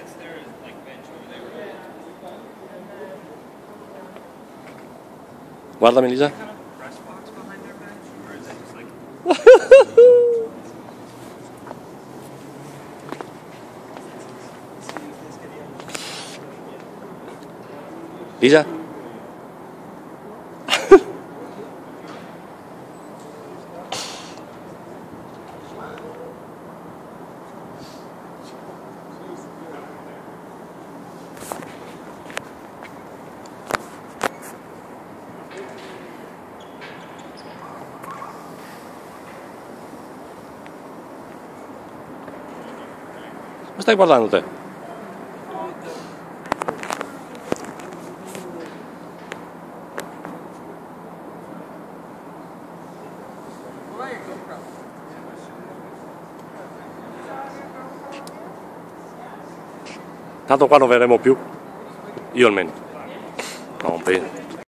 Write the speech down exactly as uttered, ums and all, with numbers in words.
That's their like bench over there. Guardami Lisa. Kind of press box behind their bench, or is it just like? Lisa. Cosa stai guardando te? Tanto qua non verremo più. Io almeno. No, non penso.